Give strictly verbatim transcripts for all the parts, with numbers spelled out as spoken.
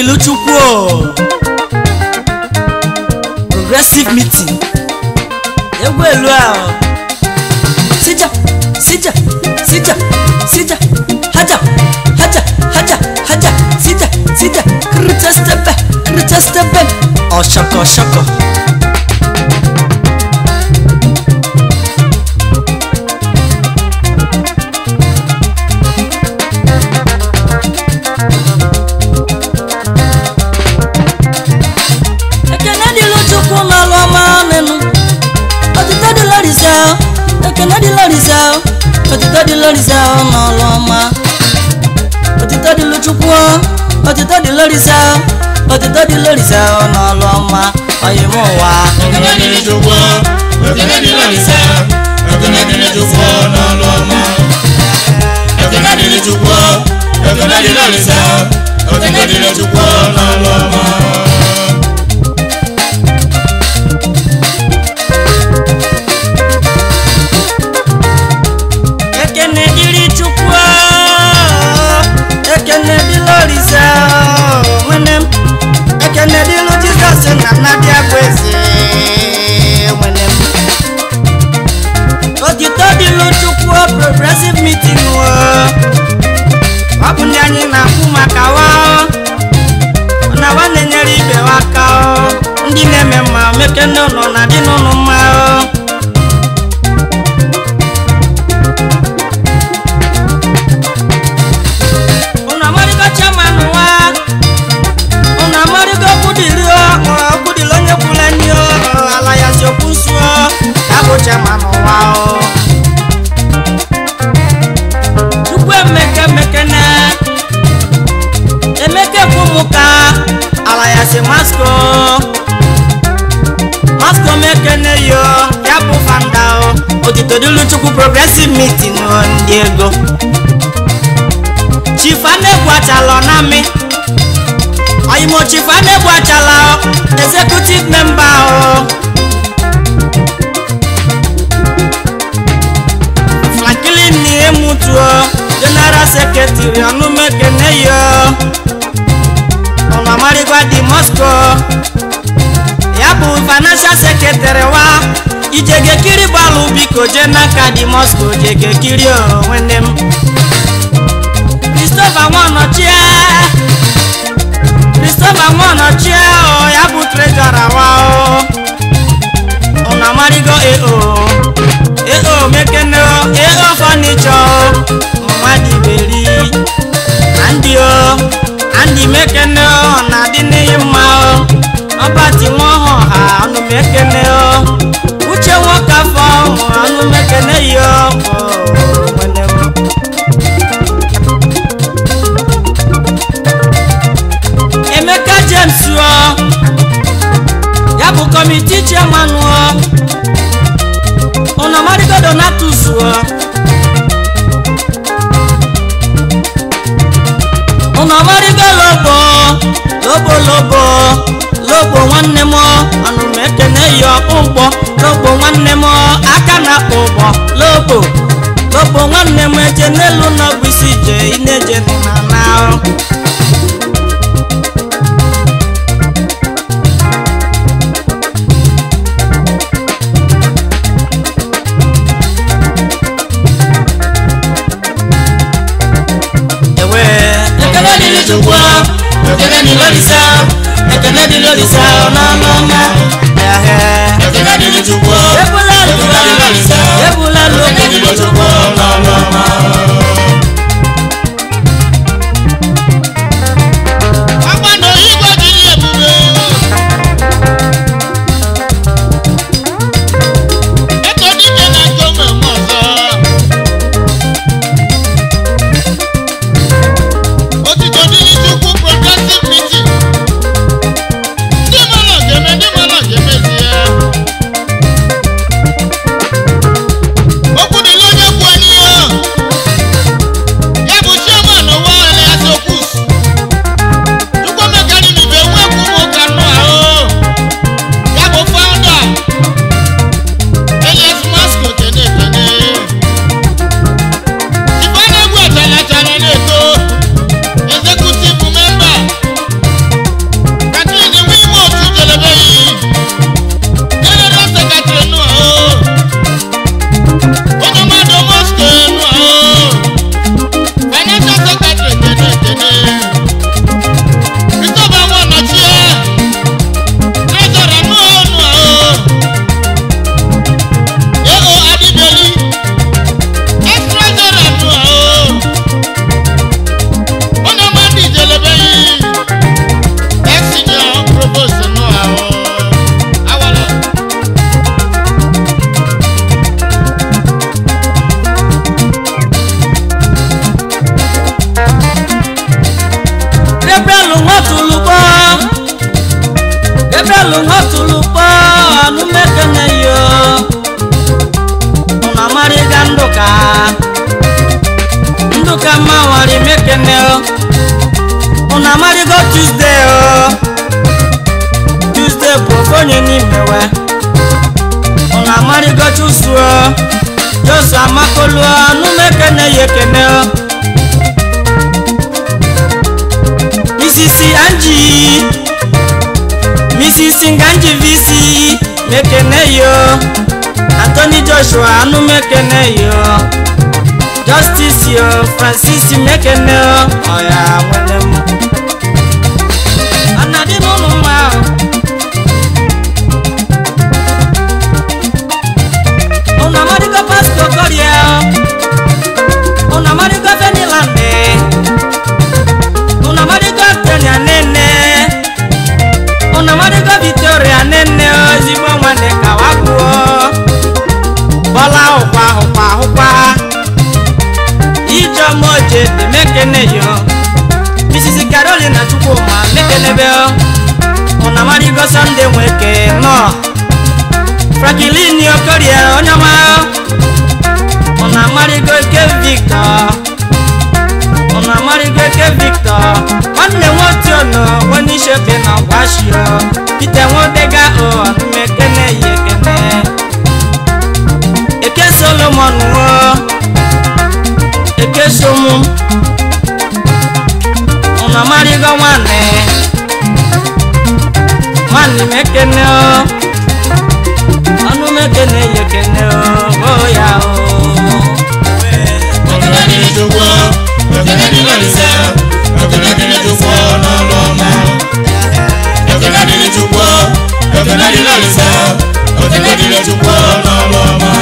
Luchukwu progressive meeting egwu elu ahụ sija sija sija sija haja haja haja haja sija sija krita stebe krita stebe oshoko shoko Ekene di Lorisa, otito di Lorisa n'oloma. Otito di Luchukwu, otito di Lorisa, otito di Lorisa n'oloma. Oyimo wa. Ekene di Luchukwu, ekene di Lorisa, ekene di Luchukwu n'oloma. Ekene di Luchukwu, ekene di Lorisa, ekene di Luchukwu n'oloma. Progressive meeting wo wapuni anyi na kumaka wa na wane nyeri ibe waka o ndi neme ma meke nono na di nono ma o una marigo chairman wa una marigo kudiri o kudilo nye kuleni o ala ya si okusu o yabo chairman wa o Alliance Masco Masco mekene yo yapu fandao otito di Luchukwu progressive meeting on Diego Chifane Gwachalo nami Oyimo Chifane Gwachalo executive member o Franklin ni emutuo general secretary anu mekene yo Ona marigwa di Moscow Yabu financial secretary wa Ijege kiri balu biko jenaka di Moscow Jege kiri o wenem Christopher Wanochie Christopher Wanochie o Yabu treasurer wa o Ona marigo E O E O mekene o E O furniture Mwadi beri Andi o Andi mekene o na dini yima o Abati moho ha anu mekene o Uche waka fo anu mekene yo Emeka James o Yabu committee chairman o Ona marigo Donatus o Ona marigo lobo lobo lobo lobo nwanne mo anu mekene yo ugbo lobo nwanne mo aka na ugbo lobo lobo nwanne mo eje nelu no gbisi je ineje na na Luchukwu, ekene di Lorisa, ekene di Lorisa, na na na, eh ekene di Luchukwu, ebula Lorisa, ebula Luchukwu, na na na. Agbano igwe dịrị ebube. Eto dike na nkome mọzọ. Progressive meeting. Dimala geme, dimala geme. Chukwuemeka Mawari mekene o. Una marigo Tuesday o. Tuesday pofonye ni mewe. Una marigo Chusu o. Josu amakolu o. Nu mekene yekene o. Missus Angie, Missus Nganji Visi mekene yo. Anthony Joshua anu mekene yo. Justice yo, Francis mekene yo. Oya mwene mu anadi nunu ma. Una marigo Pastor Korea, una marigo Venilande, una marigo Kenya nene, una marigo Victoria nene ozigbo nwane kawaku. Bola okwa okwa okwa Ijo moje de mekene yo. Missus Carolina Chukwuma mekene be o. Una marigo Sunday nweke no. Franklin Okorie onyama. Una marigo ke Victor. Una marigo ke Victor. Wanne wote no woni shepe na washio. Peter Wodega o mekene yekene. Eke Solomon wo. Eke Somu. Una marigo wane. Mani mekene o. Anu mekene yekene o. Oh ya o. Ekene dile Chukwu, ekene dile Olise, ekene dile Chukwu n'ọlụọma. Ekene dile Chukwu, ekene dile Olise, ekene dile Chukwu n'ọlụọma.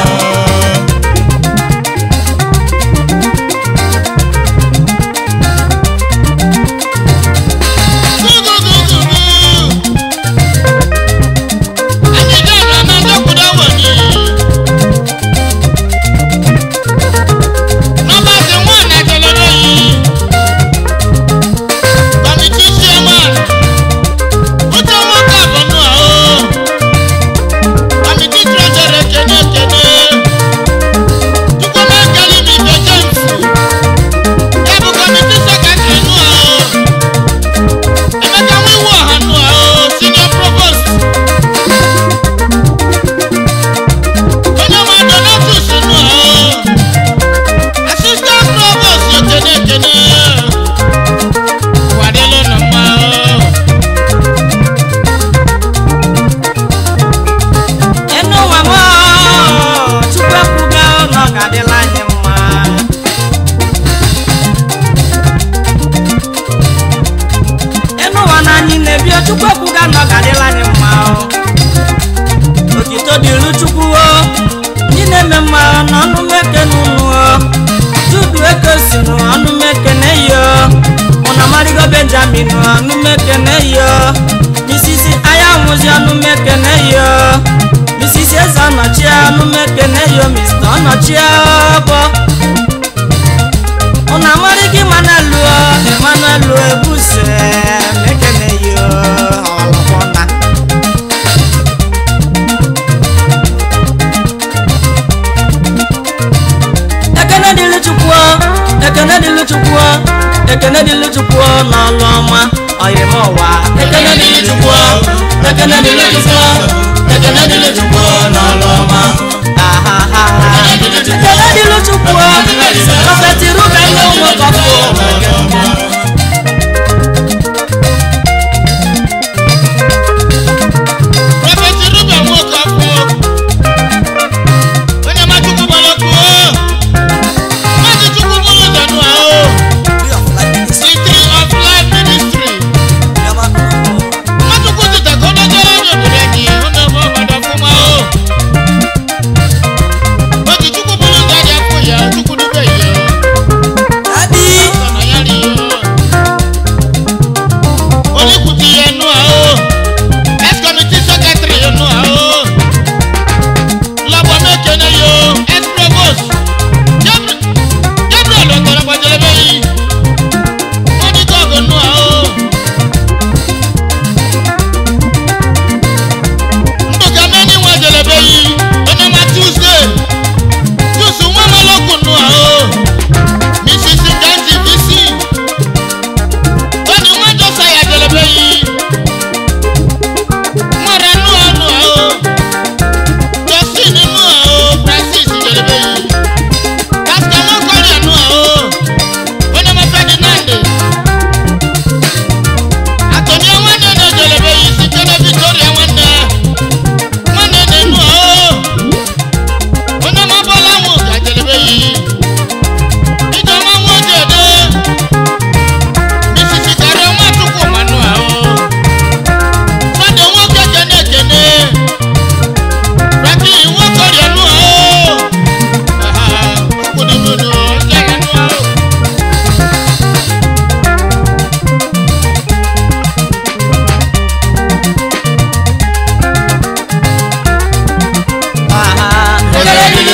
Benjamin anu mekene yo. Missus Ayamuzi anu mekene yo. Missus Ezanachia anu mekene yo. Mister Anachia bo. Una marigi Manalu Emmanuel Ebuse mekene yo. Olabona ekene dile Chukwu, ekene dile Chukwu, ekene dile Chukwu n'ọlụọma oyimowa. Ekene dile Chukwu, ekene dile Chukwu, ekene dile Chukwu n'ọlụọma. Ahaha ekene dile Chukwu, Prophet Ruben Nwokafo. Prophet Ruben Nwokafo. Onye ma Chukwu boloku o. Ma Chukwu bolo danu o. Tree of Life Ministry. Ma Chukwu tita kono jere ni obere ni. Ona mo bada fuma o.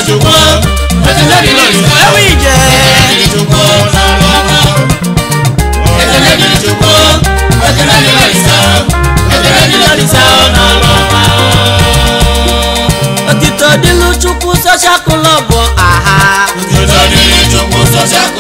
chukwu ekele dịrị olisa ewu ije dịrị chukwu n'ọrụ ọma ekele dịrị chukwu ekele dịrị olisa ekele dịrị olisa n'ọrụ ọma otito dịlụ chukwu social club aha otito dịrị chukwu social